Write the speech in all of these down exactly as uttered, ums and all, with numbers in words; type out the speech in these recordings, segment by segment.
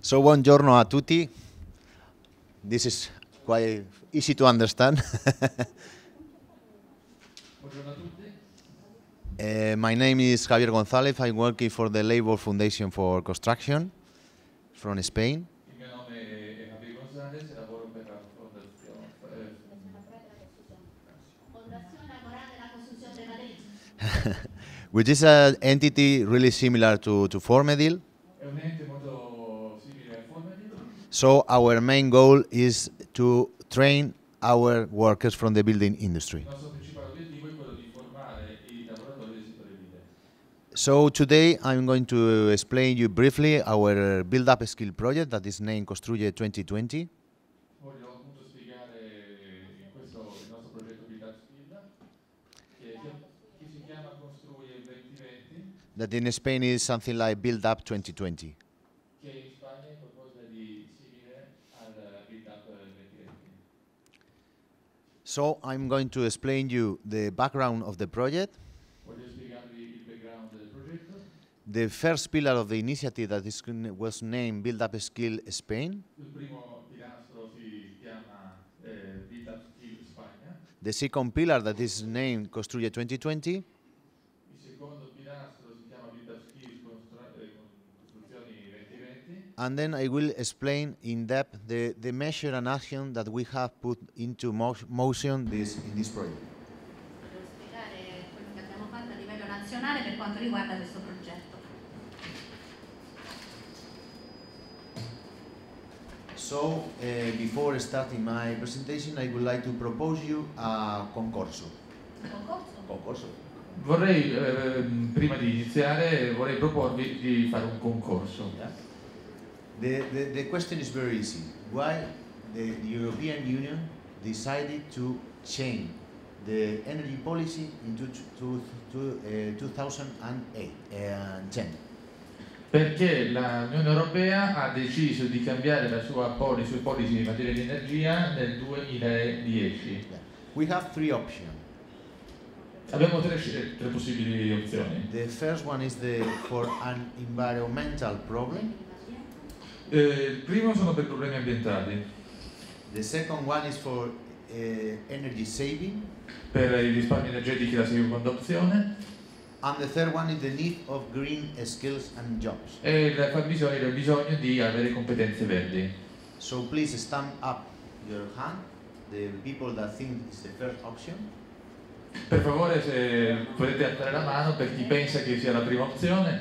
So buongiorno a tutti. This is quite easy to understand. Buongiorno a tutti. Uh, my name is Javier González. I'm working for the Labor Foundation for Construction from Spain. Il mio nome è Javier González e lavoro per la Fondazione eh, Fondazione Laborale della Costruzione de Madrid. Which is an entity really similar to, to Formedil. è un ente molto simile a Formedil. So our main goal is to train our workers from the building industry. Il nostro principale obiettivo è quello di formare i lavoratori del settore edile. So today I'm going to explain you briefly our build-up skill project that is named Construye twenty twenty. Voglio appunto spiegare in questo il nostro progetto Build Up Skill che, che si chiama Construye duemilaventi, That in Spain is something like Build Up twenty twenty. che in Spagna è qualcosa di simile al Build Up duemilaventi. So I'm going to explain you the background of the project, Voglio spiegarvi il background del progetto. the first pillar of the initiative that is, was named Build Up Skill Spain, Il primo pilastro si chiama eh, Build Up Skill Spagna. the second pillar that is named Construye twenty twenty, Il secondo pilastro si chiama Build Up Skills Constru- eh, Costruzioni duemilaventi and then I will explain in depth the, the measure and action that we have put into mo motion this, in this project. Devo spiegare quello che abbiamo fatto a livello nazionale per quanto riguarda questo progetto. So, uh, before starting my presentation, I would like to propose you a concorso. Concorso? Concorso. Vorrei, eh, prima di iniziare, vorrei proporvi di fare un concorso. Yeah. The, the, the question is very easy. Why the, the European Union decided to change the energy policy in two, two, two, uh, two thousand eight and ten? Perché l'Unione Europea ha deciso di cambiare la sua policy, i suoi policy in materia di energia nel duemiladieci. Yeah. We have three options. Abbiamo tre, sc- tre possibili opzioni. The first one is the for an environmental problem. Eh, il primo sono per problemi ambientali, The second one is for uh, energy saving. per i risparmi energetici e la seconda opzione, And the third one is the need of green skills and jobs. e il fabbisogno del bisogno di avere competenze verdi. So please stand up your hand, the people that think it's the first option. Per favore, se potete alzare la mano per chi pensa che sia la prima opzione.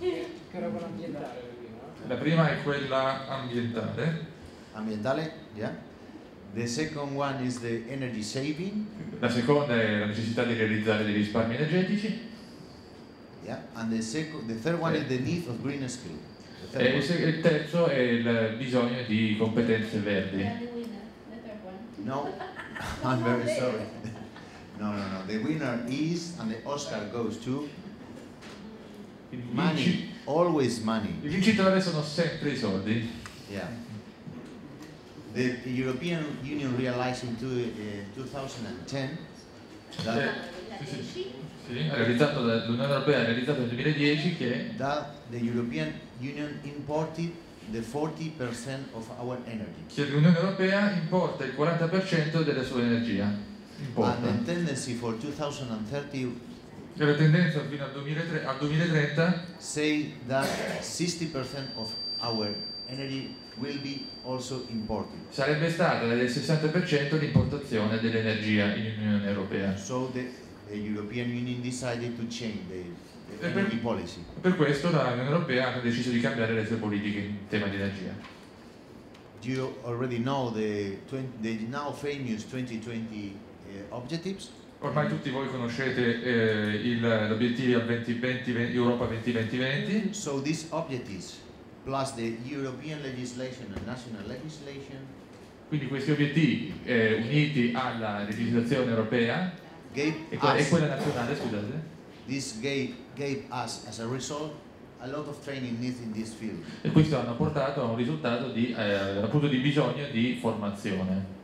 La prima è quella ambientale, Ambientale, yeah. The second one is the energy saving, la seconda è la necessità di realizzare dei risparmi energetici, yeah. And the second, the third one is the need of green skills. The third e il, one. se- il terzo è il bisogno di competenze verdi. The winner, the third one. No, I'm very sorry. No, no, no. The winner is, and the Oscar goes to Il, money. vinci- Always money. il vincitore sono sempre i soldi. Yeah. The European Union realized in two, uh, twenty ten that, Eh, sì, sì. Sì, ha realizzato da- l'Unione Europea ha realizzato nel duemiladieci che that the European Union imported the forty percent of our energy. che l'Unione Europea importa il quaranta per cento della sua energia. Importa. And the tendency for twenty thirty E la tendenza fino al duemilatrenta al duemilatrenta say that sixty percent of our energy will be also imported. sarebbe stata del sessanta per cento l'importazione dell'energia in Unione Europea. So the, the European Union decided to change the, the Eh, per- energy policy. Per questo l'Unione Europea ha deciso di cambiare le sue politiche in tema di energia. You already know the, twenty, the now famous twenty twenty uh, objectives. Ormai tutti voi conoscete eh, il- gli obiettivi al venti venti, Europa venti venti venti. So these objectives, plus the European legislation and national legislation, Quindi questi obiettivi eh, uniti alla legislazione europea gave e, que- e us, quella nazionale, scusate, this gave, gave us as a result a lot of training needs in this field. e questo hanno portato a un risultato di, eh, appunto di bisogno di formazione.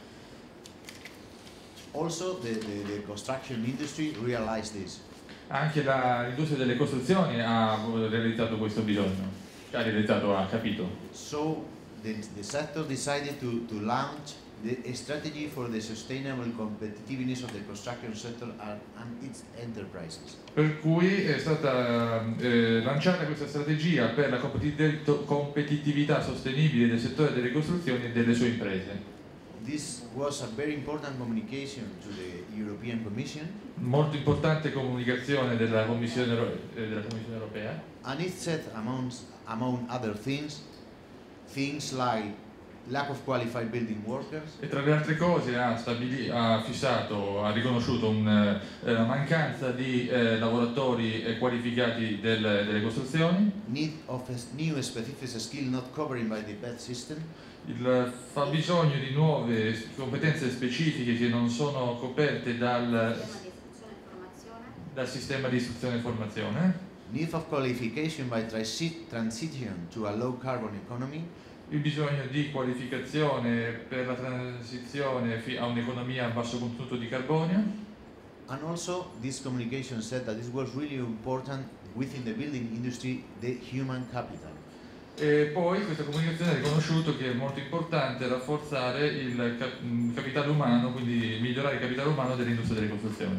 Also, the, the, the construction industry realized this. Anche la- l'industria delle costruzioni ha realizzato questo bisogno. che ha realizzato ha capito. So the, the sector decided to, to launch the a strategy for the sustainable competitiveness of the construction sector and, and its enterprises. Per cui è stata eh, lanciata questa strategia per la competitiv- competitività sostenibile del settore delle costruzioni e delle sue imprese. This was a very important communication to the European Commission, Molto importante comunicazione della Commissione, Euro- eh, della Commissione Europea, and it said among, among other things, things like lack of qualified building workers, e tra le altre cose ha, stabili- ha fissato, ha riconosciuto un, eh, la mancanza di eh, lavoratori eh, qualificati del- delle costruzioni, need of a new specific skill not covered by the B E T system, il fabbisogno di nuove competenze specifiche che non sono coperte dal, Sistema di istruzione e formazione. dal sistema di istruzione e formazione, need of qualification by transi- transition to a low carbon economy, il bisogno di qualificazione per la transizione fi- a un'economia a basso contenuto di carbonio, and also this communication said that this was really important within the building industry, the human capital. e poi questa comunicazione ha riconosciuto che è molto importante rafforzare il cap- mh, capitale umano, quindi migliorare il capitale umano dell'industria delle costruzioni.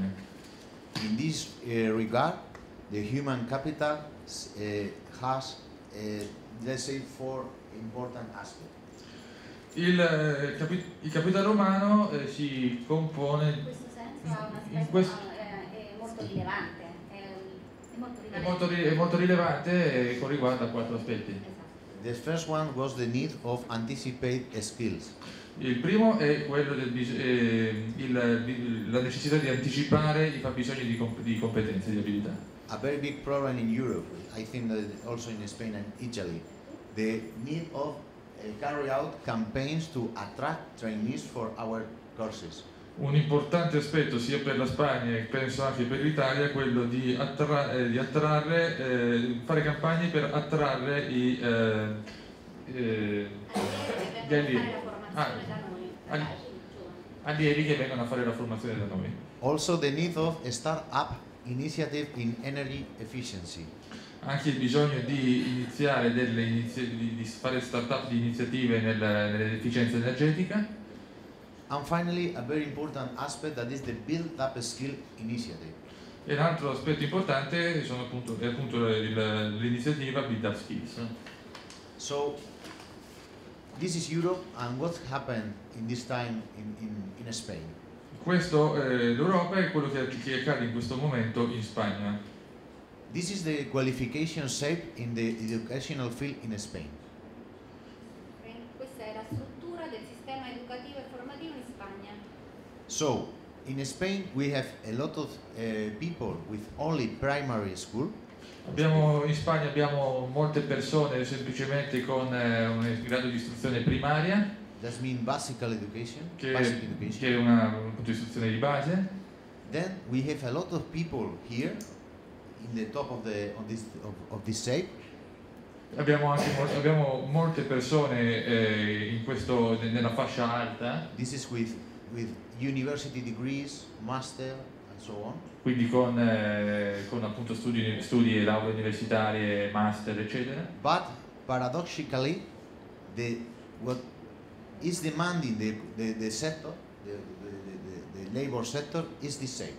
In this uh, regard, the human capital uh, has, uh, let's say, four important aspects. Il, eh, capi- il capitale umano eh, si In compone, questo senso ha un in aspetto questo- eh, è molto rilevante, è, è molto è rilevante. molto, ri- è molto rilevante e con riguardo a quattro aspetti. Esatto. The first one was the need of anticipate skills. Il primo è quello del bis- eh, il- la necessità di anticipare i fabbisogni di, comp- di competenze, di abilità. A very big problem in Europe, I think that also in Spain and Italy, the need of uh, carry out campaigns to attract trainees for our courses. Un importante aspetto sia per la Spagna e penso anche per l'Italia è quello di, attra- eh, di attrarre, eh, fare campagne per attrarre i, eh, eh, gli allievi, A fare la formazione da noi, Ah, ragazzi, giovani. allievi che vengono a fare la formazione da noi. Also the need of a start-up initiative in energy efficiency. Anche il bisogno di iniziare delle inizi- di, di fare start-up di iniziative nel- nell'efficienza energetica. And finally, a very important aspect that is the Build Up Skill Initiative. E l'altro aspetto importante sono appunto, è appunto il- l'iniziativa Build Up Skills. So, this is Europe, and what happened in this time in, in, in Spain? Questo eh, l'Europa è quello che, che accade in questo momento in Spagna. This is the qualification shape in the educational field in Spain. Questa è la struttura del sistema educativo e formativo in Spagna. So, in Spain, we have a lot of uh, people with only primary school, Abbiamo, in Spagna abbiamo molte persone semplicemente con eh, un grado di istruzione primaria, that means basic education, che, basic education. che è una, un punto di istruzione di base. Then we have a lot of people here in the top of the of this of, of this shape. Abbiamo anche mol- abbiamo molte persone eh, in questo, nella fascia alta, This is with with university degrees, master, and so on. quindi con, eh, con appunto studi, studi e lauree universitarie, master, eccetera. But paradoxically, the what is demanding the the, the sector, the, the, the, the labor sector, is the same.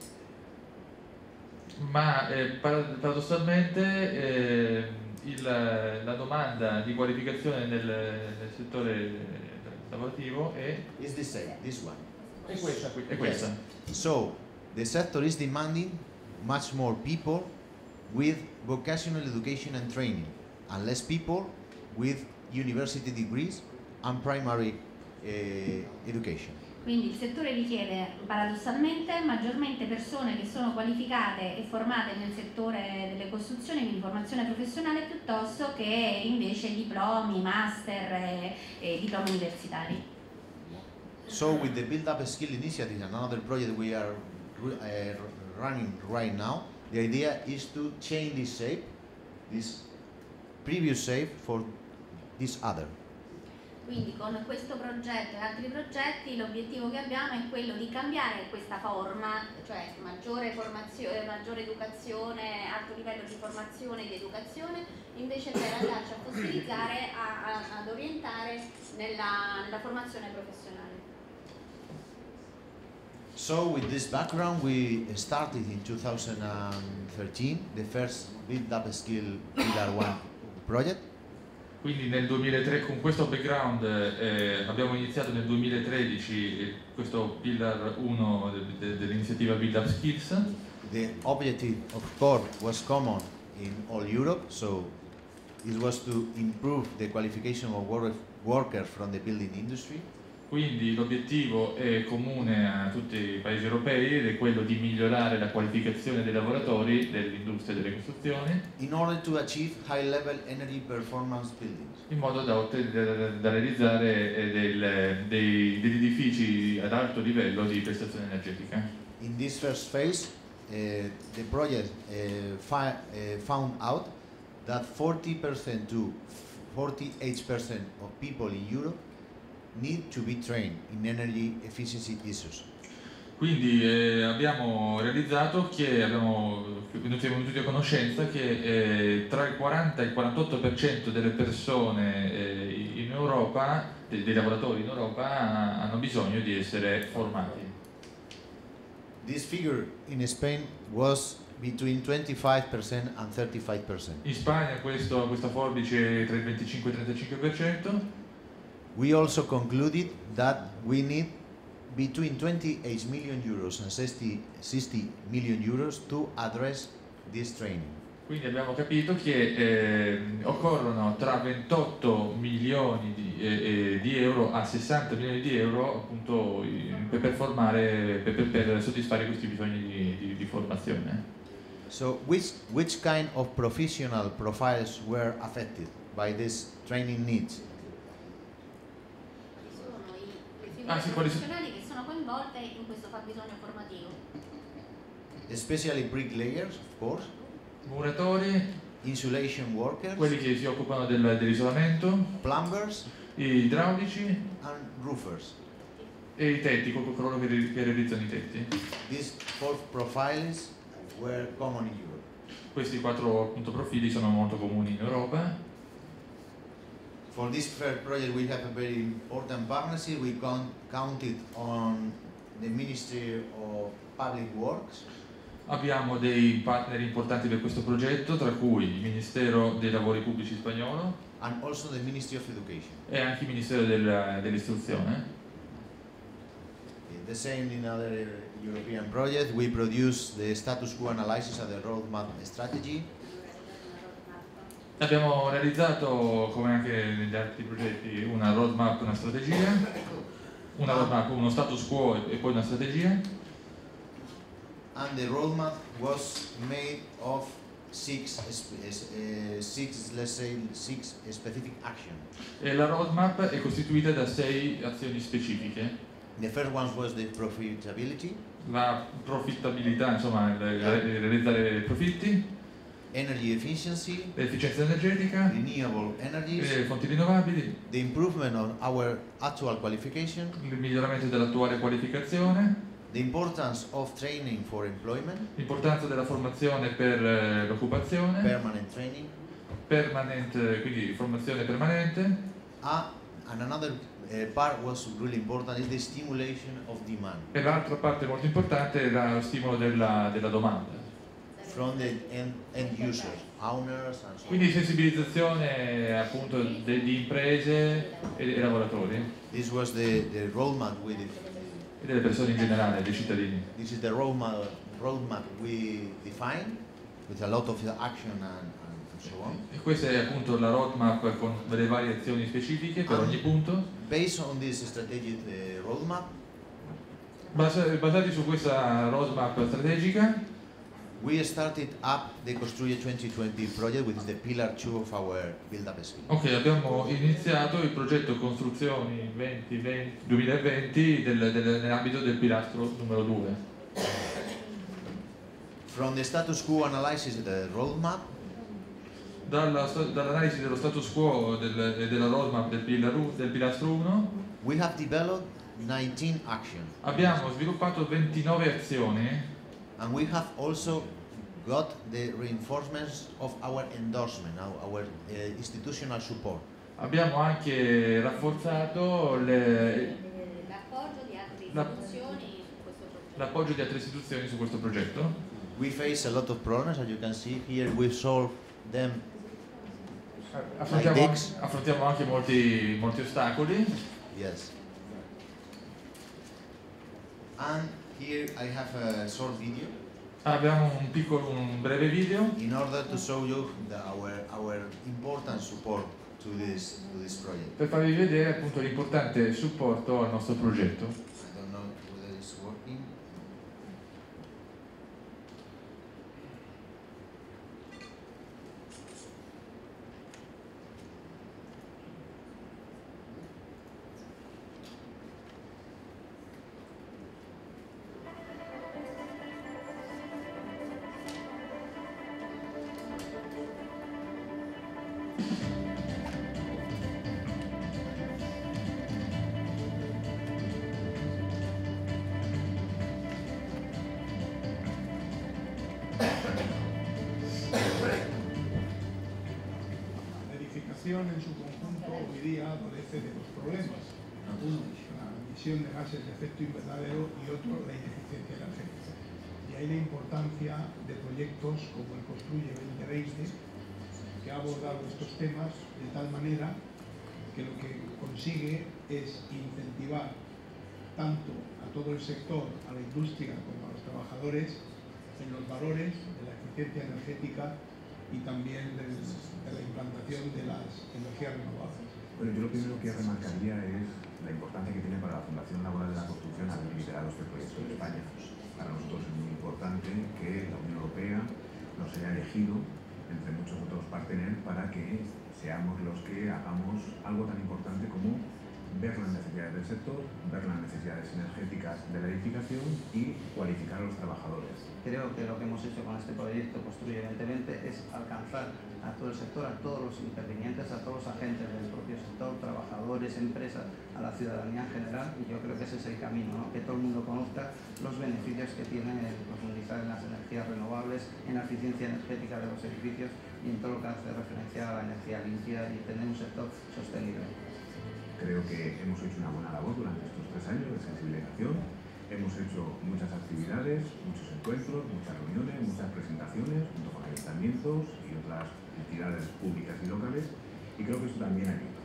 Ma eh, para- paradossalmente eh, il- la domanda di qualificazione nel, nel settore lavorativo è, Is the same. This one. è questa. qui- È questa. So the sector is demanding much more people with vocational education and training, and less people with university degrees and primary uh, education. Quindi il settore richiede paradossalmente maggiormente persone che sono qualificate e formate nel settore delle costruzioni, quindi formazione professionale, piuttosto che invece diplomi, master e, e diplomi universitari. So with the Build Up Skill Initiative, another project we are uh, running right now, the idea is to change this shape, this previous shape, for this other. Quindi con questo progetto e altri progetti l'obiettivo che abbiamo è quello di cambiare questa forma, cioè maggiore formazione, maggiore educazione, alto livello di formazione e di educazione, invece per andarci a fossilizzare, a, a, ad orientare nella, nella formazione professionale. So with this background we started in two thousand thirteen the first Build Up Skill Pillar one project. Quindi nel duemilatré, con questo background eh, abbiamo iniziato nel duemilatredici questo Pillar uno de, de, dell'iniziativa Build Up Skills. The objective of course was common in all Europe, so it was to improve the qualification of work, workers from the building industry. Quindi l'obiettivo è comune a tutti i paesi europei ed è quello di migliorare la qualificazione dei lavoratori dell'industria delle costruzioni in order to achieve high level energy performance buildings. In modo da, da, da realizzare del, dei, degli edifici ad alto livello di prestazione energetica. In this first phase, uh, the project uh, fi uh, found out that forty percent to forty-eight percent of people in Europe need to be trained in energy efficiency issues. Quindi eh, abbiamo realizzato che abbiamo, noi siamo venuti a conoscenza che eh, tra il quaranta e il quarantotto per cento delle persone eh, in Europa, dei, dei lavoratori in Europa, hanno bisogno di essere formati. This figure in Spain was between twenty-five percent and thirty-five percent. In Spagna questo, questa forbice è tra il venticinque e il trentacinque per cento. We also concluded that we need between twenty-eight million euros and sixty million euros to address this training. Quindi abbiamo capito che eh, occorrono tra ventotto milioni di, eh, di euro a sessanta milioni di euro appunto per, per formare, per, per soddisfare questi bisogni di, di, di formazione. So which, which kind of professional profiles were affected by this training needs? Ah, sì, professionali che sono coinvolte in questo fabbisogno formativo. Especially bricklayers, of course. Muratori, insulation workers, quelli che si occupano del, dell'isolamento, plumbers, i idraulici and roofers. E i tetti, coloro che, che realizzano i tetti. These four profiles were common in Europe. Questi quattro appunto profili sono molto comuni in Europa. For this first project we have a very important partnership. We count, counted on the Ministry of Public Works. Abbiamo dei partner importanti per questo progetto, tra cui il Ministero dei Lavori Pubblici spagnolo and also the Ministry of Education. E anche il Ministero del, dell'Istruzione. The same in other European projects. We produce the status quo analysis and the roadmap strategy. Abbiamo realizzato, come anche negli altri progetti, una roadmap, una strategia, una roadmap, uno status quo e poi una strategia. And the roadmap was made of six, uh, six, let's say, six specific actions. E la roadmap è costituita da sei azioni specifiche. The first one was the profitability. La profittabilità, insomma, realizzare profitti. Energy efficiency, l'efficienza energetica, renewable energies, le fonti rinnovabili, the improvement of our actual qualification, il miglioramento dell'attuale qualificazione, the importance of training for employment, l'importanza della formazione per eh, l'occupazione, permanent training, permanente, quindi formazione permanente. Ah, and another uh, part was really important is the stimulation of demand. E l'altra parte molto importante è lo stimolo della, della domanda. From the end, end users, owners and so on. Quindi sensibilizzazione appunto degli imprese e dei lavoratori. This was the, the roadmap we did. E delle persone in generale, dei cittadini. This is the roadmap, roadmap we defined with a lot of action and, and so on. E questa è appunto la roadmap con delle varie azioni specifiche per ogni punto. Based on this strategic uh, roadmap, basati su questa roadmap strategica, we started up the Construye twenty twenty project, which is the pillar two of our Build Up Skill. Ok, abbiamo iniziato il progetto Costruzioni duemilaventi del, del, nell'ambito del pilastro numero due. From the status quo analysis of the roadmap, dalla, dall'analisi dello status quo del, e della roadmap del, pilaru, del pilastro uno, we have developed nineteen actions. abbiamo sviluppato ventinove azioni And we have also got the reinforcements of our endorsement, our, our uh, institutional support. Abbiamo anche rafforzato le, l'appoggio di altre la- istituzioni su questo progetto. l'appoggio di altre istituzioni su questo progetto. We face a lot of problems, as you can see here. We've solved them. Affrontiamo, Like this. affrontiamo anche molti, molti ostacoli. Yes. And here I have a short video Abbiamo un piccolo, un breve video in order to show you the, our our important support to this to this project. per farvi vedere appunto l'importante supporto al nostro progetto. I don't know whether it's working. En su conjunto hoy día adolece de dos problemas. Uno, la emisión de gases de efecto invernadero y otro, la ineficiencia energética. Y ahí la importancia de proyectos como el Construye veinte veinte, que ha abordado estos temas de tal manera que lo que consigue es incentivar tanto a todo el sector, a la industria como a los trabajadores, en los valores de la eficiencia energética y también de, de la implantación de las energías renovables. Bueno, yo lo primero que remarcaría es la importancia que tiene para la Fundación Laboral de la Construcción haber liderado este proyecto en España. Para nosotros es muy importante que la Unión Europea nos haya elegido entre muchos otros parteneros para que seamos los que hagamos algo tan importante como ver las necesidades del sector, ver las necesidades energéticas de la edificación y cualificar a los trabajadores. Creo que lo que hemos hecho con este proyecto Construye veinte veinte es alcanzar a todo el sector, a todos los intervinientes, a todos los agentes del propio sector, trabajadores, empresas, a la ciudadanía en general, y yo creo que ese es el camino, ¿no? Que todo el mundo conozca los beneficios que tiene el profundizar en las energías renovables, en la eficiencia energética de los edificios y en todo lo que hace referencia a la energía limpia y tener un sector sostenible. Creo que hemos hecho una buena labor durante estos tres años de sensibilización. Hemos hecho muchas actividades, muchos encuentros, muchas reuniones, muchas presentaciones junto con ayuntamientos y otras entidades públicas y locales, y creo que eso también ayuda.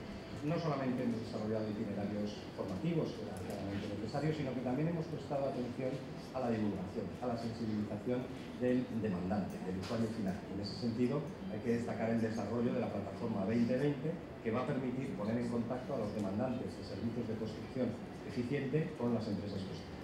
No solamente hemos desarrollado itinerarios formativos, que eran claramente necesarios, sino que también hemos prestado atención a la divulgación, a la sensibilización del demandante, del usuario final. En ese sentido, hay que destacar el desarrollo de la plataforma veinte veinte, que va a permitir poner en contacto a los demandantes de servicios de construcción eficiente con las empresas constructoras.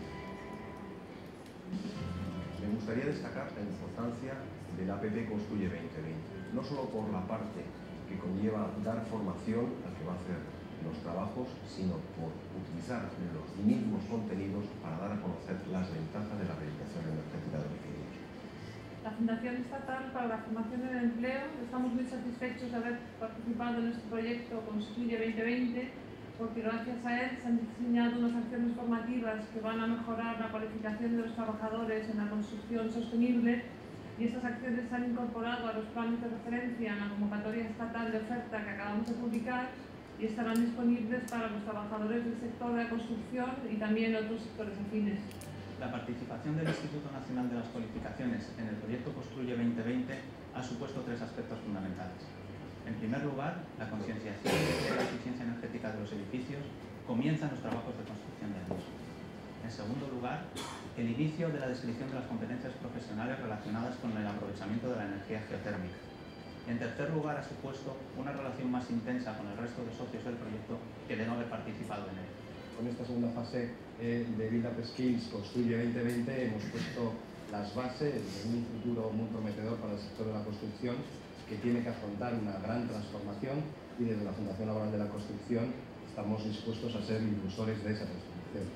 Me gustaría destacar la importancia del A P P Construye veinte veinte, no solo por la parte que conlleva dar formación al que va a hacer los trabajos, sino por utilizar los mismos contenidos para dar a conocer las ventajas de la rehabilitación energética de edificios. La Fundación Estatal para la Formación en el Empleo, estamos muy satisfechos de haber participado en este proyecto Construye veinte veinte, porque gracias a él se han diseñado unas acciones formativas que van a mejorar la cualificación de los trabajadores en la construcción sostenible, y estas acciones se han incorporado a los planes de referencia en la convocatoria estatal de oferta que acabamos de publicar y estarán disponibles para los trabajadores del sector de la construcción y también otros sectores afines. La participación del Instituto Nacional de las Cualificaciones en el proyecto Construye veinte veinte ha supuesto tres aspectos fundamentales. En primer lugar, la concienciación de la eficiencia energética de los edificios comienzan los trabajos de construcción de ellos. En segundo lugar, el inicio de la descripción de las competencias profesionales relacionadas con el aprovechamiento de la energía geotérmica. Y en tercer lugar, ha supuesto una relación más intensa con el resto de socios del proyecto que de no haber participado en él. Con esta segunda fase eh, de Build Up Skills Construye veinte veinte hemos puesto las bases de un futuro muy prometedor para el sector de la construcción, que tiene que afrontar una gran transformación, y desde la Fundación Laboral de la Construcción estamos dispuestos a ser impulsores de esa transformación.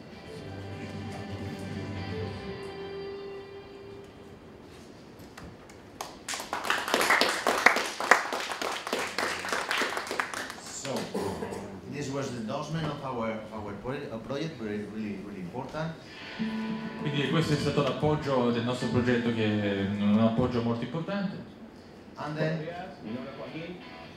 project, very, really, really important. Quindi questo è stato l'appoggio del nostro progetto, che è un appoggio molto importante. And then Mi nombre es Joaquín.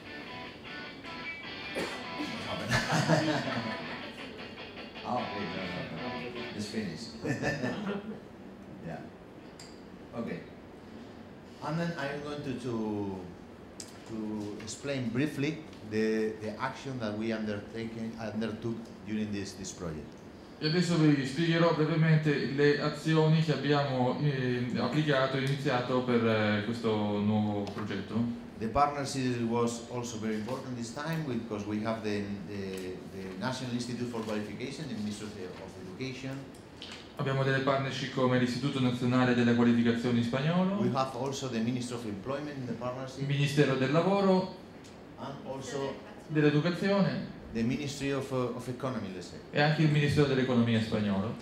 oh, wait, no, no, no. It's finished. Yeah. Okay. And then I'm going to, to to explain briefly the the action that we undertaken undertook during this this project. E adesso vi spiegherò brevemente le azioni che abbiamo eh, applicato e iniziato per eh, questo nuovo progetto. The partnership was also very important this time because we have the, the, the National Institute for Qualification, the Ministry of Education. Abbiamo delle partnership come l'Istituto Nazionale delle Qualificazioni spagnolo, We have also the Ministry of Employment in the il partnership Ministero del Lavoro, and also dell'Educazione the Ministry of, uh, of Economy, let's say. e anche il Ministero dell'Economia spagnolo.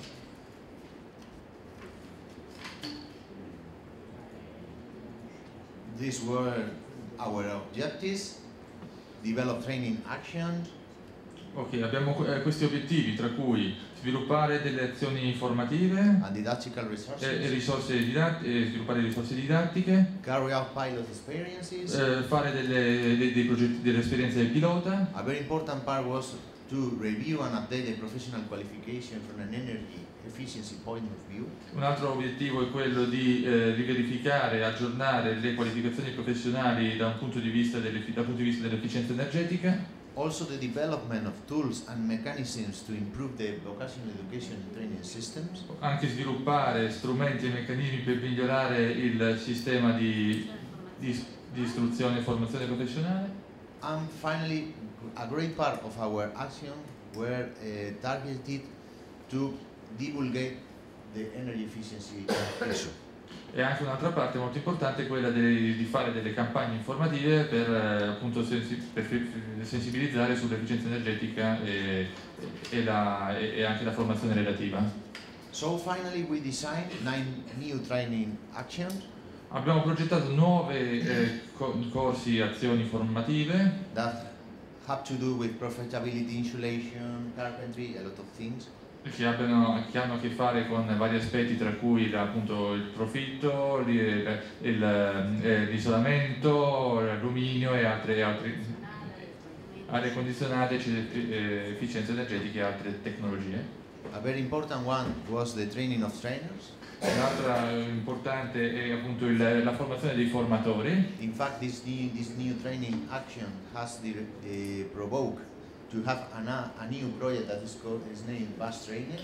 These were our objectives: develop training action, Ok, abbiamo eh, questi obiettivi, tra cui sviluppare delle azioni formative and didactical e, e resources, risorse didat- e sviluppare risorse didattiche, carry out pilot experiences. eh, fare delle, dei, dei progetti, delle esperienze pilota. A very important part was to review and update the professional qualification from an energy efficiency point of view. Un altro obiettivo è quello di eh, riverificare e aggiornare le qualificazioni professionali da un punto di vista delle- dal punto di vista dell'efficienza energetica. Also the development of tools and mechanisms to improve the vocational education and training systems. Anche sviluppare strumenti e meccanismi per migliorare il sistema di, di, di istruzione e formazione professionale. And finally, a great part of our action were uh, targeted to divulgate the energy efficiency issue. E anche un'altra parte molto importante è quella de- di fare delle campagne informative per, eh, appunto sensi- per fi- sensibilizzare sull'efficienza energetica e, e, la- e- e anche la formazione relativa. So finally we designed nine new training actions Abbiamo progettato nuove eh, co- corsi e azioni formative that have to do with profitability, insulation, carpentry, a lot of things. che, abbiano, che hanno a che fare con vari aspetti, tra cui la- appunto il profitto, l'i- il- il- eh, l'isolamento, l'alluminio e altre, altre aria condizionata, eh, efficienza energetica e altre tecnologie. A very important one was the training of trainers. Un'altra importante è appunto il- la formazione dei formatori. In fact, this new, this new training action has the, uh, provoked to have a, na- a new project that is called is named Bus Trainer.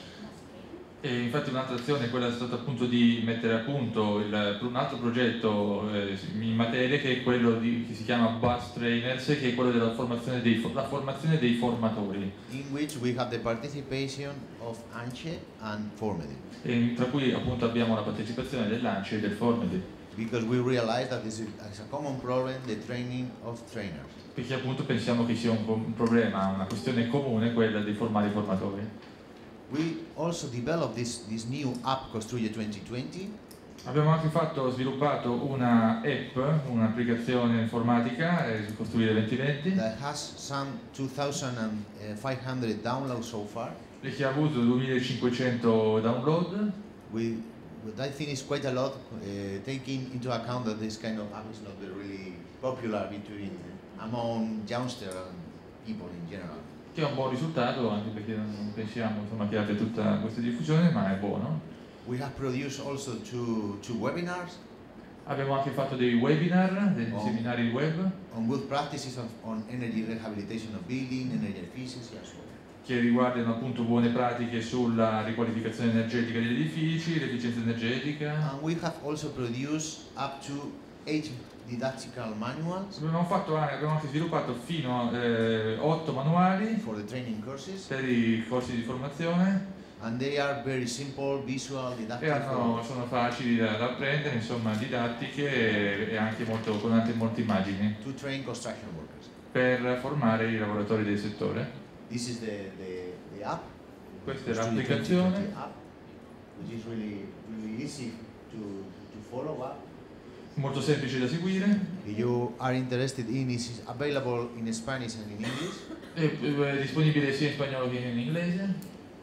E infatti un'altra azione è quella stata appunto di mettere a punto il- un altro progetto eh, in materia, che è quello di, che si chiama Bus Trainers, che è quello della formazione dei, fo- la formazione dei formatori, In which we have the participation of ANCE and Formedy, e tra cui appunto abbiamo la partecipazione dell'ANCI e del Formedy, because we realize that this is is a common problem, the training of trainers. perché appunto pensiamo che sia un, un problema, una questione comune quella di formare i formatori. We also developed this, this new app Construye duemilaventi. Abbiamo anche fatto, sviluppato una app, un'applicazione informatica, eh, Costruire duemilaventi, That has some two thousand five hundred downloads so far. e che ha avuto duemilacinquecento download. We, but I think it's quite a lot, uh, taking into account that this kind of app is not really popular between among youngsters and people in general. Che è un buon risultato, anche perché non pensiamo insomma, che abbia tutta questa diffusione, ma è buono. We have produced also two, two webinars Abbiamo anche fatto dei webinar, dei Oh. seminari web, on good practices of, on energy rehabilitation of building, energy efficiency and so on. che riguardano appunto buone pratiche sulla riqualificazione energetica degli edifici, l'efficienza energetica. And we have also produced up to eight didactical manuals Abbiamo, fatto, abbiamo anche sviluppato fino a eh, otto manuali for the training courses, per i corsi di formazione, and they are very simple, visual, e didactic. hanno- sono facili da, da apprendere, insomma didattiche e, e anche molto, con anche molte immagini, to train construction workers. per formare i lavoratori del settore. This is the, the, the app. Questa è Studio l'applicazione, duemilaventi app, which is really, really easy to, to follow up. molto semplice da seguire, If you are interested in, it is available in Spanish and in English. è, è disponibile sia in spagnolo che in inglese.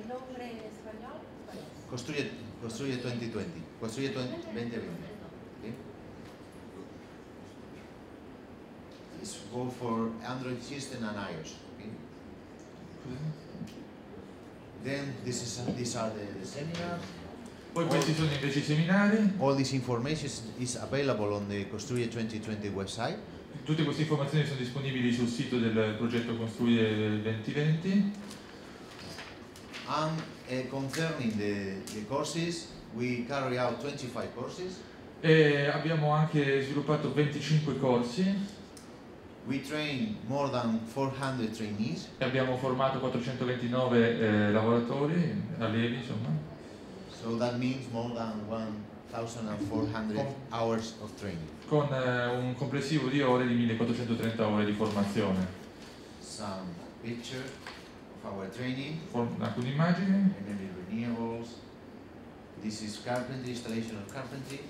el nombre en español, ¿cuál es? Construye, construye twenty twenty. Construye twenty twenty. Okay? It's both for Android system and iOS. Okay? Then this is, these are the, the seminars. Poi questi sono invece i seminari. All this information is, is available on the Construye twenty twenty website. Tutte queste informazioni sono disponibili sul sito del progetto Construye twenty twenty. And uh, concerning the, the courses, we carry out twenty-five courses. E abbiamo anche sviluppato venticinque corsi. We train more than four hundred trainees. E abbiamo formato quattrocentoventinove eh, lavoratori, allievi insomma. So that means more than one thousand four hundred hours of training. Con eh, un complessivo di ore di millequattrocentotrenta ore di formazione. Some picture of our training. For, alcune immagini. Energy renewables. This is carpentry, installation of carpentry.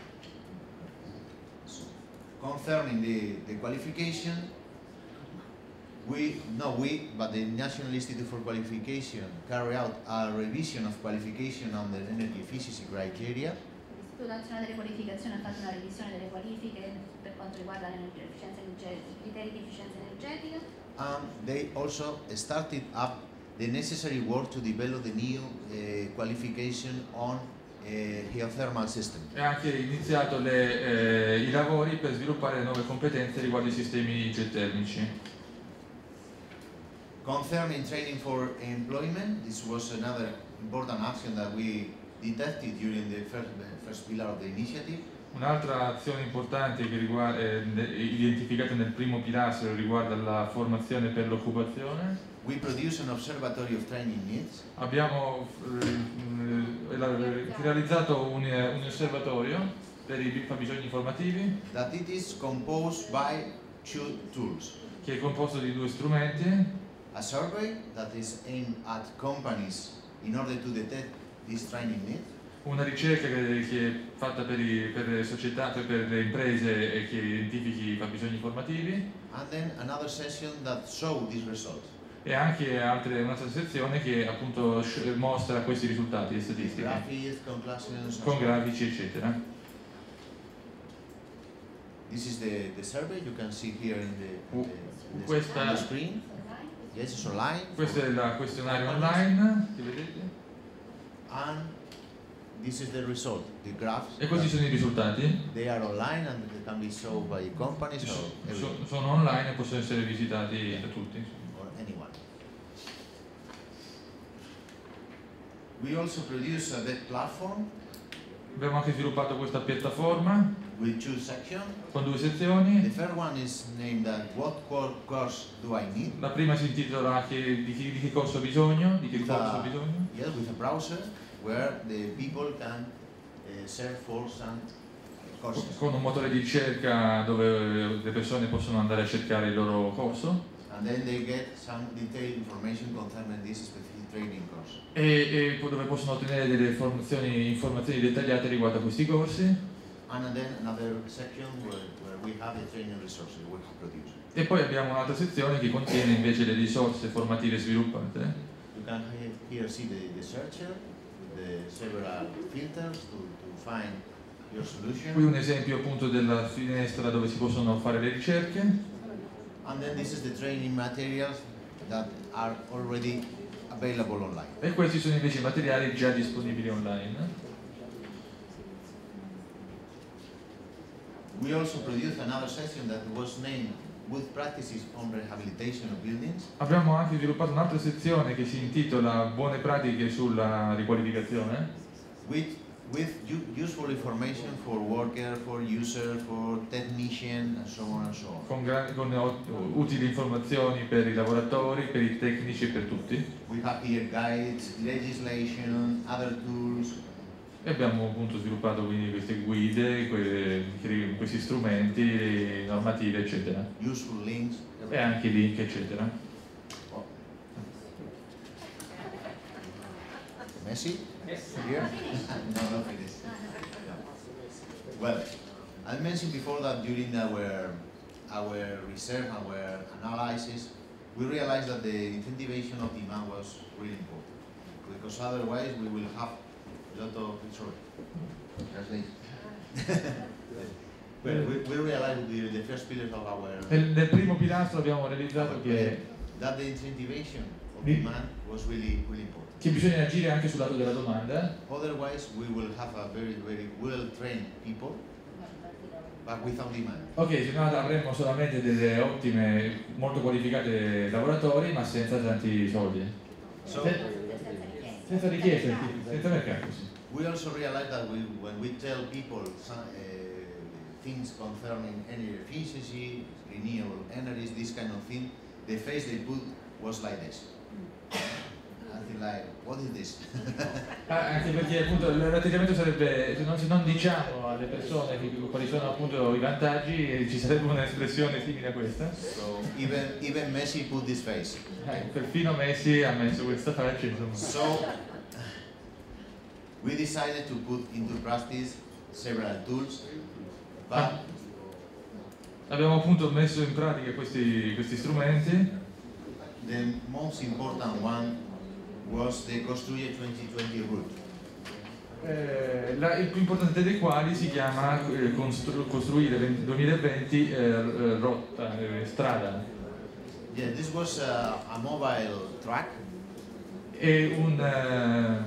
So, concerning the, the qualification, we, not we, but the National Institute for Qualification carry out a revision of qualification on the energy efficiency criteria. L'Istituto Nazionale delle Qualificazioni ha fatto una revisione delle qualifiche per quanto riguarda l'efficienza energetica, i criteri di efficienza energetica. And they also started up the necessary work to develop the new uh, qualification on uh, geothermal system. E ha anche iniziato le, eh, i lavori per sviluppare le nuove competenze riguardo ai sistemi geotermici. Concerning training for employment, this was another important action that we detected during the first, the first pillar of the initiative. Un'altra azione importante che riguarda, eh, identificata nel primo pilastro riguarda la formazione per l'occupazione. We produce an observatory of training needs. Abbiamo eh, realizzato un, un osservatorio per i fabbisogni informativi. That it is composed by two tools. Che è composto di due strumenti. A survey that is aimed at companies in order to detect this training need. Una ricerca che, che è fatta per, i, per le società, per le imprese e che identifichi i fabbisogni informativi. And then another session that show these results. E anche altre, un'altra sezione che appunto mostra questi risultati, le statistiche. Graphics, conclusions, con grafici eccetera. This is the, the survey you can see here in the, in the, in Questa, on the screen. Yes, it's online. Questo è il questionario online, che vedete. And this is the result, the graphs. E questi sono i risultati. They are online and they can be shown by companies or so, sono online e possono essere visitati yeah. da tutti. Or anyone. We also produce a web platform. Abbiamo anche sviluppato questa piattaforma with two sections. Con due sezioni. The first one is named uh, What course do I need? La prima si intitola che, di, che, di che corso ho bisogno, di che with corso a, ho bisogno. Yes, with a browser where the people can uh, search for some courses. Con un motore di ricerca dove le persone possono andare a cercare il loro corso. And then they get some detailed information concerning this specific training course. E, e dove possono ottenere delle informazioni, informazioni dettagliate riguardo a questi corsi. And then another section where, where we have the training resources we have produced. E poi abbiamo un'altra sezione che contiene invece le risorse formative sviluppate. You can here see the, the searcher, the several filters to, to find your solution. Qui un esempio appunto della finestra dove si possono fare le ricerche. And then this is the training materials that are already available online. E questi sono invece i materiali già disponibili online. We also produced another session that was named Good Practices on Rehabilitation of Buildings. Abbiamo anche sviluppato un'altra sezione che si intitola Buone pratiche sulla riqualificazione. With, with useful information for worker, for user, for technician, and so on and so on. Con, con utili informazioni per i lavoratori, per i tecnici e per tutti. We have here guides, legislation, other tools. E abbiamo appunto sviluppato quindi queste guide, que, questi strumenti normativi eccetera. Useful links. E anche link eccetera. Oh. Messi? Yes. Here? No, not finished. Well, I mentioned before that during our, our research, our analysis, we realized that the incentivation of demand was really important. because otherwise we will have a lot of, sorry, translation. Well, we, we realized the, the first pillars of our... Nel, nel primo pilastro abbiamo realizzato che, that the incentivation of demand was really, really important. che bisogna agire anche sul lato della domanda. Otherwise we will have a very, very well-trained people, but without demand. Ok, se no avremmo solamente delle ottime, molto qualificate lavoratori, ma senza tanti soldi. So, senza richiesta, senza mercato. Sì. We also realize that we, when we tell people some, uh, things concerning energy efficiency, renewable energies, this kind of thing, the face they put was like this. I think like, what is this? Ah, anche perché appunto l'atteggiamento sarebbe, se non, se non diciamo alle persone che, quali sono appunto i vantaggi, ci sarebbe un'espressione simile a questa. So even, even Messi put this face. Eh, perfino Messi ha messo questa faccia, insomma. So we decided to put into practice several tools, but ah. abbiamo appunto messo in pratica questi, questi strumenti. The most important one was the Construye duemilaventi route. Eh, la, il più importante dei quali si chiama eh, Constru, Costruire duemilaventi eh, rotta, eh, strada. Yeah, this was a, a mobile track. È un, eh,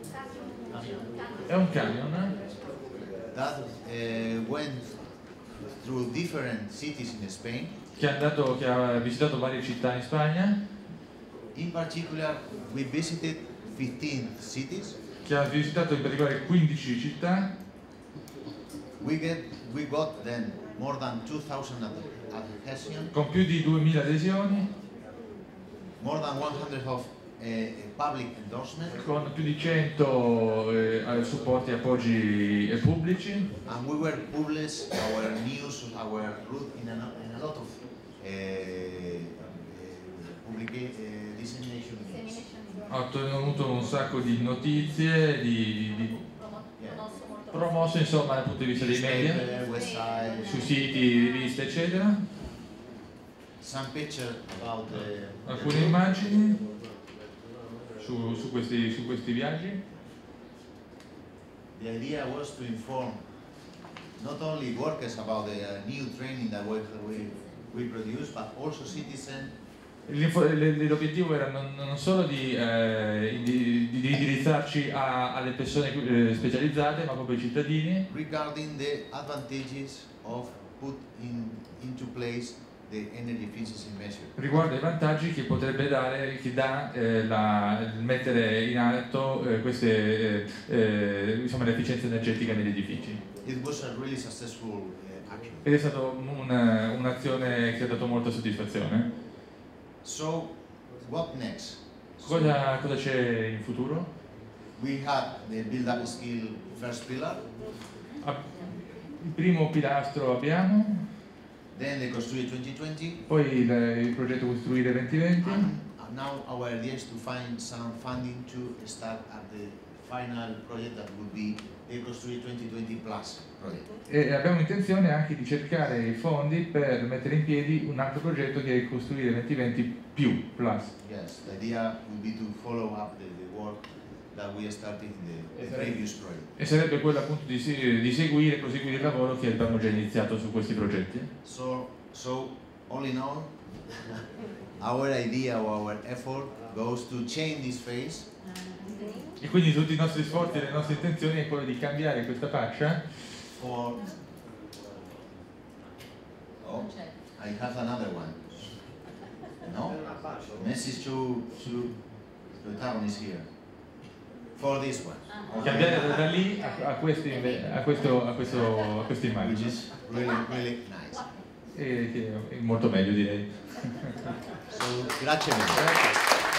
è un camion that uh, went through different cities in Spain. Che, è andato, che ha visitato varie città in Spagna. In particular, we visited fifteen cities. Che ha visitato in particolare quindici città. We get we got then more than two thousand adhesions. Con più di duemila adesioni. More than one hundred of uh, public endorsement. Con più di cento eh, supporti e appoggi pubblici. And we were published our news, our route in a, in a lot of uh, uh, dissemination. Ha ottenuto un sacco di notizie, di, di promosse insomma dal punto di vista dei media, su siti, riviste eccetera. Alcune immagini su, su, questi, su questi viaggi. The idea was to inform not only workers about the uh, new training that we, we, we produce, but also citizens. L'obiettivo era non, non solo di, eh, di, di indirizzarci a, alle persone eh, specializzate, ma proprio ai cittadini. Regarding the advantages of put in, into place the energy efficiency measure. Riguardo ai vantaggi che potrebbe dare, che dà eh, la, mettere in atto eh, queste, eh, eh, insomma, l'efficienza energetica negli edifici. It was a really successful uh, action. Ed è stata una, un'azione che ha dato molta soddisfazione. So, what next? Cosa, cosa c'è in futuro? We had the build up skill first pillar. Il primo pilastro abbiamo. Then the Construye duemilaventi. Poi il, il progetto Costruire duemilaventi. And now our idea is to find some funding to start at the final project that would be the Construye duemilaventi plus project. E abbiamo intenzione anche di cercare i fondi per mettere in piedi un altro progetto che è Costruire duemilaventi più plus. Yes, the idea would be to follow up the, the work that we started in the, the previous project. E sarebbe quello appunto di, di seguire e proseguire il lavoro che abbiamo già iniziato su questi progetti. So, so all in all, our idea or our effort goes to change this phase. E quindi tutti i nostri sforzi e le nostre intenzioni è quello di cambiare questa fascia. For oh, I have another one. No, message to to the protagonist here. For this one. Okay. Cambiare da lì a, a questi a questo a questo a questa immagine. Which is really really nice. E che è molto meglio direi. So, grazie mille.